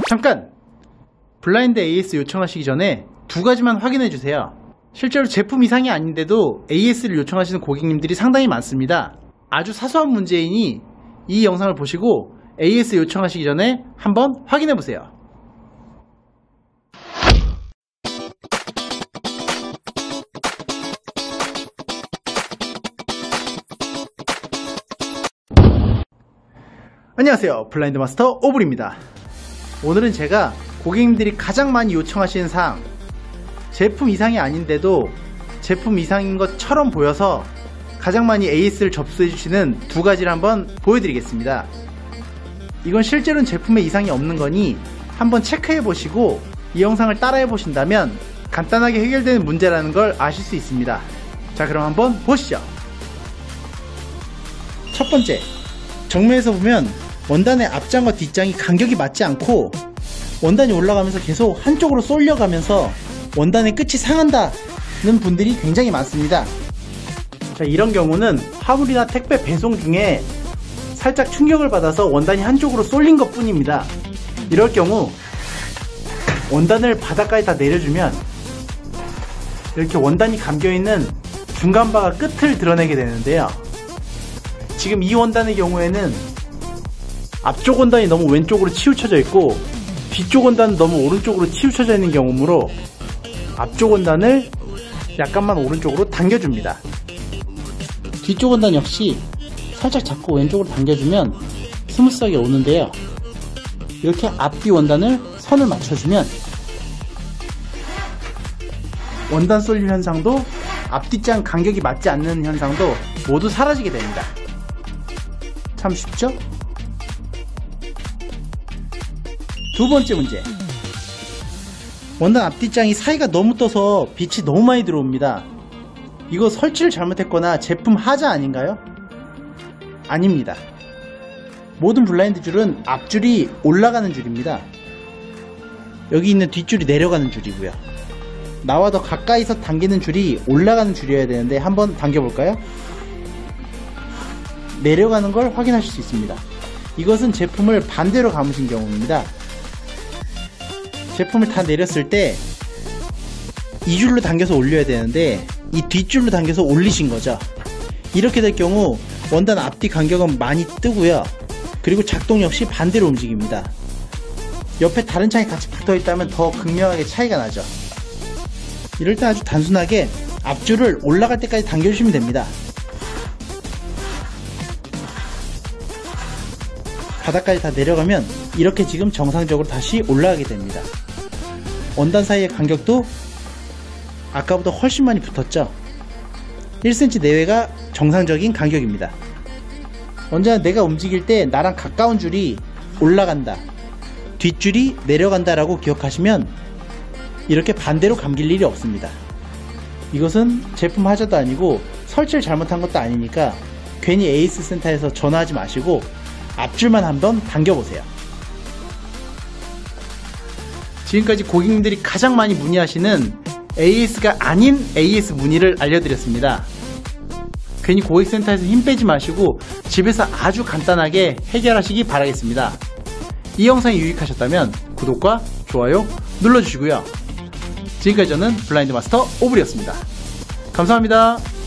잠깐! 블라인드 AS 요청하시기 전에 두 가지만 확인해 주세요. 실제로 제품 이상이 아닌데도 AS를 요청하시는 고객님들이 상당히 많습니다. 아주 사소한 문제이니 이 영상을 보시고 AS 요청하시기 전에 한번 확인해 보세요. 안녕하세요, 블라인드 마스터 오블입니다. 오늘은 제가 고객님들이 가장 많이 요청하시는 사항, 제품 이상이 아닌데도 제품 이상인 것처럼 보여서 가장 많이 AS를 접수해 주시는 두 가지를 한번 보여드리겠습니다. 이건 실제로는 제품에 이상이 없는 거니 한번 체크해 보시고 이 영상을 따라해 보신다면 간단하게 해결되는 문제라는 걸 아실 수 있습니다. 자, 그럼 한번 보시죠. 첫 번째, 정면에서 보면 원단의 앞장과 뒷장이 간격이 맞지 않고 원단이 올라가면서 계속 한쪽으로 쏠려가면서 원단의 끝이 상한다는 분들이 굉장히 많습니다. 자, 이런 경우는 화물이나 택배 배송 중에 살짝 충격을 받아서 원단이 한쪽으로 쏠린 것 뿐입니다. 이럴 경우 원단을 바닥까지 다 내려주면 이렇게 원단이 감겨있는 중간바가 끝을 드러내게 되는데요. 지금 이 원단의 경우에는 앞쪽 원단이 너무 왼쪽으로 치우쳐져 있고 뒤쪽 원단은 너무 오른쪽으로 치우쳐져 있는 경우므로 앞쪽 원단을 약간만 오른쪽으로 당겨줍니다. 뒤쪽 원단 역시 살짝 잡고 왼쪽으로 당겨주면 스무스하게 오는데요. 이렇게 앞뒤 원단을 선을 맞춰주면 원단 쏠림 현상도 앞뒤장 간격이 맞지 않는 현상도 모두 사라지게 됩니다. 참 쉽죠? 두 번째 문제, 원단 앞뒤장이 사이가 너무 떠서 빛이 너무 많이 들어옵니다. 이거 설치를 잘못했거나 제품 하자 아닌가요? 아닙니다. 모든 블라인드 줄은 앞줄이 올라가는 줄입니다. 여기 있는 뒷줄이 내려가는 줄이고요. 나와 더 가까이서 당기는 줄이 올라가는 줄이어야 되는데 한번 당겨볼까요? 내려가는 걸 확인하실 수 있습니다. 이것은 제품을 반대로 감으신 경우입니다. 제품을 다 내렸을 때 이 줄로 당겨서 올려야 되는데 이 뒷줄로 당겨서 올리신 거죠. 이렇게 될 경우 원단 앞뒤 간격은 많이 뜨고요. 그리고 작동 역시 반대로 움직입니다. 옆에 다른 창이 같이 붙어 있다면 더 극명하게 차이가 나죠. 이럴 때 아주 단순하게 앞줄을 올라갈 때까지 당겨주시면 됩니다. 바닥까지 다 내려가면 이렇게 지금 정상적으로 다시 올라가게 됩니다. 원단 사이의 간격도 아까보다 훨씬 많이 붙었죠. 1cm 내외가 정상적인 간격입니다. 언제나 내가 움직일 때 나랑 가까운 줄이 올라간다, 뒷줄이 내려간다 라고 기억하시면 이렇게 반대로 감길 일이 없습니다. 이것은 제품 하자도 아니고 설치를 잘못한 것도 아니니까 괜히 AS 센터에서 전화하지 마시고 앞줄만 한번 당겨보세요. 지금까지 고객님들이 가장 많이 문의하시는 AS가 아닌 AS 문의를 알려드렸습니다. 괜히 고객센터에서 힘 빼지 마시고 집에서 아주 간단하게 해결하시기 바라겠습니다. 이 영상이 유익하셨다면 구독과 좋아요 눌러주시고요. 지금까지 저는 블라인드 마스터 오블이었습니다. 감사합니다.